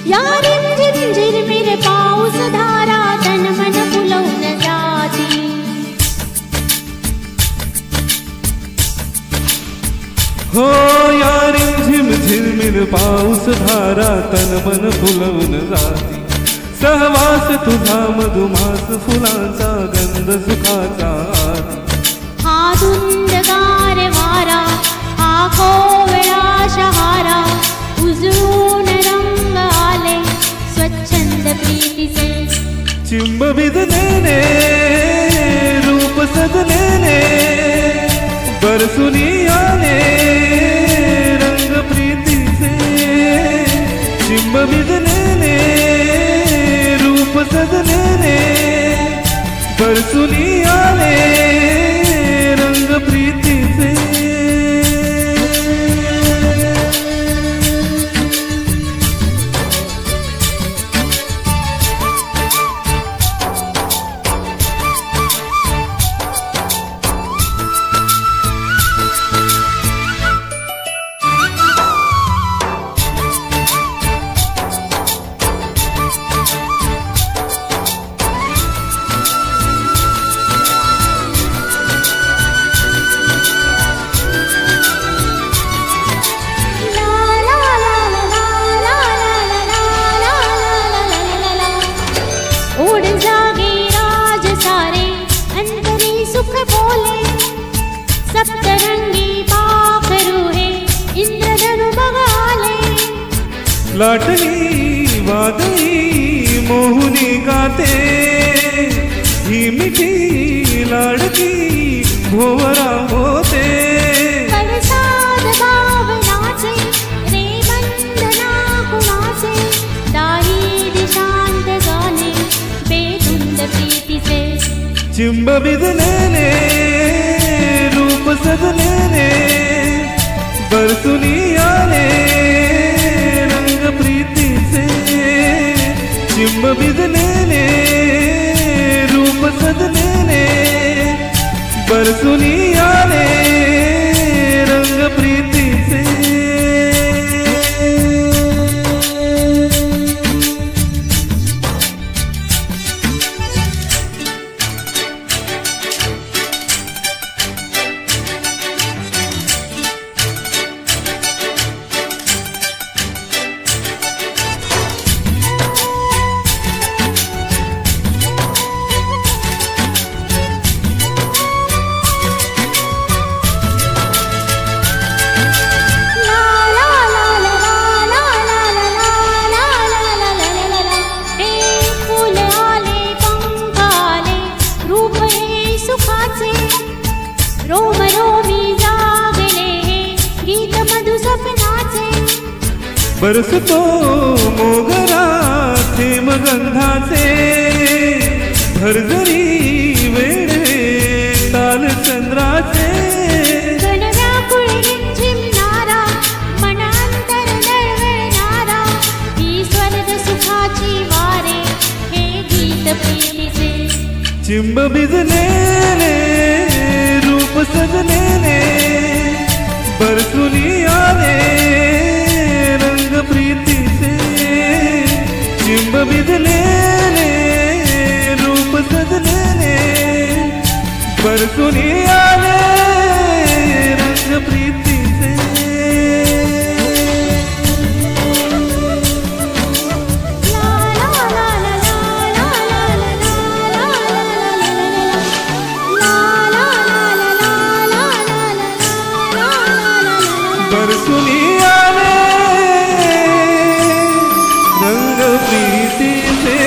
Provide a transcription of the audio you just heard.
या रिमझिम झिरमिर पाऊस धारा तन मन फुलवून जाती. हो या रिमझिम झिरमिर पाऊस धारा तन मन फुलवून जाती. सहवास तुझा मधुमास फुलांचा गंध सुखाचा आती. हा धुंदगार वारा हा कोवळा शहारा उजळून रंग आले स्वच्छंद प्रीतीचे. चिंब भिजलेले रूप सजलेले बरसुनी आले रंग प्रीतीचे. चिंब भिजलेले रूप सजलेले बरसुनी आले रंग प्रीतीचे. सप्तरंगी पाखरू हे इंद्रधनु बघाले. लाटली वादळी मोहुनी गाते ही मिठी लाडकी भोवरा होते. परसाद भावनाचे रे बंधना कुणाचे दारी दिशांत गाणे बेधुंद प्रीतीचे. चिंब भिजलेले रूप सजलेले बरसुनी आले रंग प्रीतीचे. चिंब भिजलेले रूप सजलेले बरसुनी आले रंग प्रीतीचे. रोम रोमी जागले गीत मधु स्वप्नाचे. बरसतो मोगरा थेंब गंधाचे भरजरी वेडे ताल चंद्राचे. गणव्याकुळ रिमझिमणारा मनांतर नळवळणारा ही स्वर्ग सुखाची वारे हे गीत प्रीतीचे. चिंब भिजलेले रूप सजलेले बरसुनी आले रंग प्रीतीचे. चिंब भिजलेले रूप सजलेले बरसुनी आले रंग प्रीतीचे. बरसुनी आले रंग प्रीतीचे.